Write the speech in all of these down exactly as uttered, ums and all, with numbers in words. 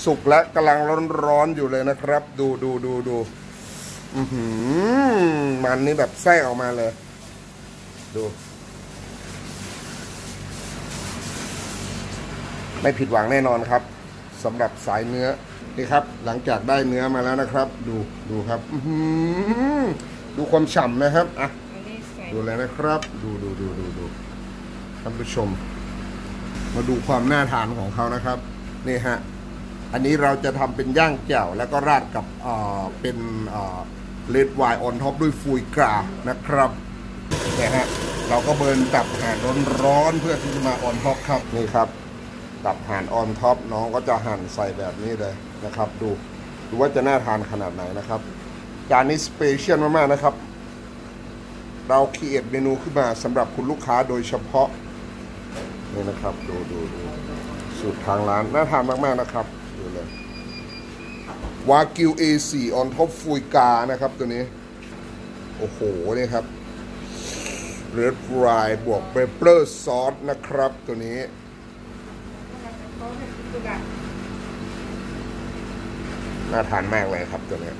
สุกและกำลังร้อนๆอยู่เลยนะครับ ดูดูดูดูอือหือมันนี่แบบแทรกออกมาเลยดูไม่ผิดหวังแน่นอนครับสำหรับสายเนื้อนี่ครับหลังจากได้เนื้อมาแล้วนะครับดูดูครับอือหือดูความฉ่ำนะครับอ่ะดูเลยนะครับดูดูดูดูดูท่านผู้ชมมาดูความน่าทานของเขานะครับนี่ฮะอันนี้เราจะทำเป็นย่างแจ่วแล้วก็ราดกับเอ่อเป็นเอ่อเลดไวน์ออนท็อปด้วยฟูยกรานะครับเนี่ยฮะเราก็เบิร์นตับห่านร้อนๆเพื่อที่จะมาออนท็อปครับนี่ครับตับห่านออนท็อปน้องก็จะหั่นใส่แบบนี้เลยนะครับดูดูว่าจะน่าทานขนาดไหนนะครับจานนี้สเปเชียลมากๆนะครับเราคิดเมนูขึ้นมาสำหรับคุณลูกค้าโดยเฉพาะนี่นะครับดูดูดูสูตรทางร้านน่าทานมากๆนะครับดูเลยวากิว เอ โฟร์ ออนท็อปฟูยกานะครับตัวนี้โอ้โหนี่ครับเรดฟรายบวกเปเปอร์ซอสนะครับตัวนี้น่าทานมากเลยครับตัวนี้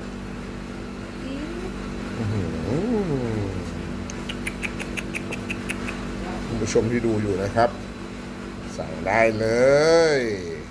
คุณผู้ชมที่ดูอยู่นะครับสั่งได้เลย